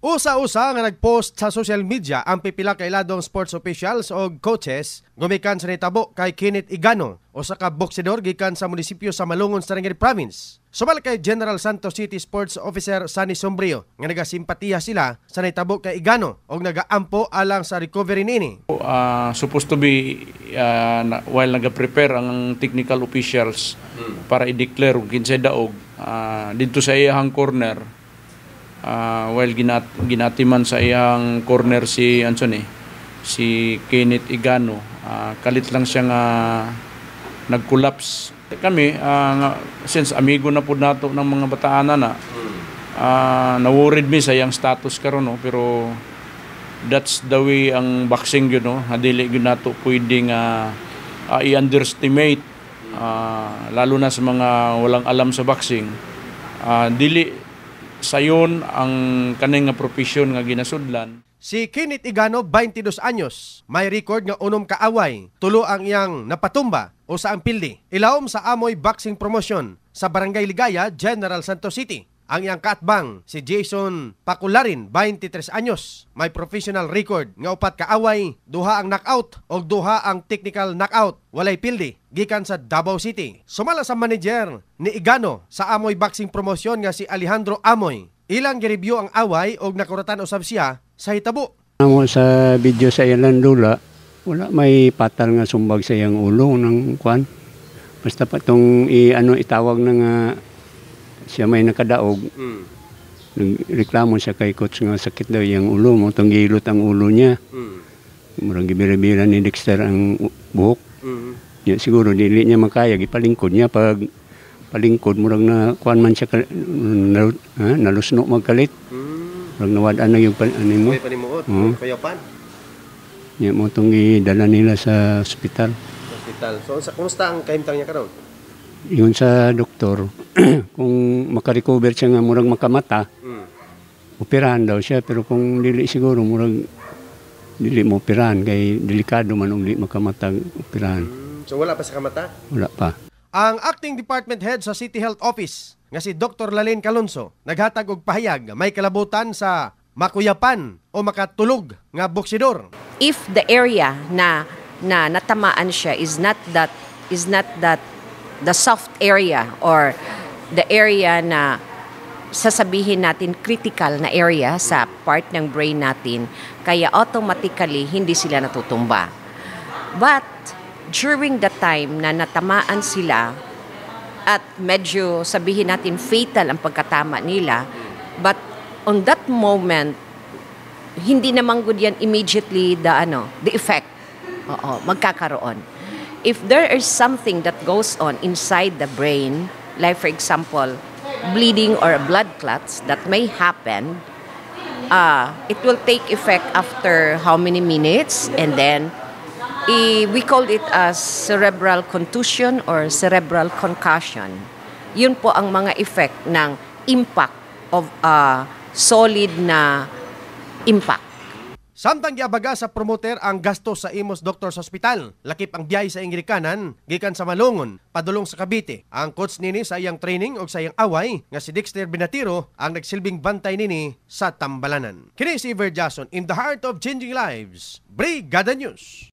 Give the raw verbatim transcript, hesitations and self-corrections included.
Usa-usa nga nagpost sa social media ang pipila kay ladong sports officials o coaches gumikan sa nitabo kay Kenneth Igano, usa ka boksidor gikan sa munisipyo sa Malungon, Sarangani Province. Sumal kay General Santos City Sports Officer Sunny Sombrio nga nagasimpatiya sila sa nitabo kay Igano og nagaampo alang sa recovery nini. Uh, supposed to be uh, na, while naga-prepare ang technical officials hmm. para i-declare kung kinsay daog uh, dito sa iyang corner. Uh, while ginat ginatiman sa iyang corner si Anthony, si Kenneth Igano, uh, kalit lang siya nga nag-collapse. Kami, uh, since amigo na po nato ng mga bataan na, uh, na-worried mi sa iyang status karon, no? Pero that's the way ang boxing yun, no? Hadili yun nato pwedeng uh, uh, i-underestimate, uh, lalo na sa mga walang alam sa boxing. Uh, dili sayon ang kanang nga profesyon nga ginasudlan. Si Kenneth Igano, twenty-dos anyos, may record nga unom kaaway, tulo ang iyang napatumba o sa pildi. Ilawom sa amoy boxing promotion sa Barangay Ligaya, General Santos City. Ang iyang kaatbang, si Jason Pacularin, twenty-tres anyos, may professional record nga upat kaaway, duha ang knockout o duha ang technical knockout, walay pildi, gikan sa Davao City. Sumala sa manager ni Igano sa amoy boxing promotion nga si Alejandro Amoy. Ilang gi-review ang away og nakuratan usab siya sa hitabo. Amo sa video sa ilang lula, wala may patal nga sumbag sa iyang ulo ng kwan. Basta pa tong i ano itawag na nga siya may nakadaog. Mm. Nagreklamo siya kay coach nga sakit daw yung ulo mo, itong gilot ang ulo niya. Mm. Murang gibira-bira ni Dexter ang buhok. Mm. Ya, siguro dili niya makaya, gipalingkod niya pag palingkod, murang na kuan man siya na, ha, nalusno magkalit. Mm. Murang nawadaan na yung ano mo. May panimuot, uh-huh. Kayapan. Ya, mo itong idala nila sa ospital. Ospital. So, kumusta ang kahimtang niya karon? Yun sa doktor, kung makarecover siya nga murag makamata, mm. operahan daw siya. Pero kung dili siguro, murag dili mo operahan, kay delikado man kung dili makamata operahan. Mm. So wala pa sa kamata? Wala pa. Ang acting department head sa City Health Office, nga si Doctor Lalaine Calonso, naghatag og pahayag may kalabutan sa makuyapan o makatulog nga boksidor. If the area na na natamaan siya is not that is not that the soft area or the area na sasabihin natin critical na area sa part ng brain natin, kaya automatically hindi sila natutumba. But during the time na natamaan sila at medyo sabihin natin fatal ang pagkatama nila, but on that moment hindi naman good yan immediately the ano the effect oo magkakaroon. If there is something that goes on inside the brain, like for example, bleeding or blood clots that may happen, uh, it will take effect after how many minutes, and then i- we call it as cerebral contusion or cerebral concussion. Yun po ang mga effect ng impact of uh, solid na impact. Samtang giabaga sa promoter ang gasto sa Imos Doctors Hospital, lakip ang biyay sa Ingirikanan, gikan sa Malungon, padulong sa Cavite. Ang coach nini sa iyang training o sa iyang away, nga si Dexter Binatiro, ang nagsilbing bantay nini sa Tambalanan. Kini si Iver Jason in the heart of changing lives, Brigada News.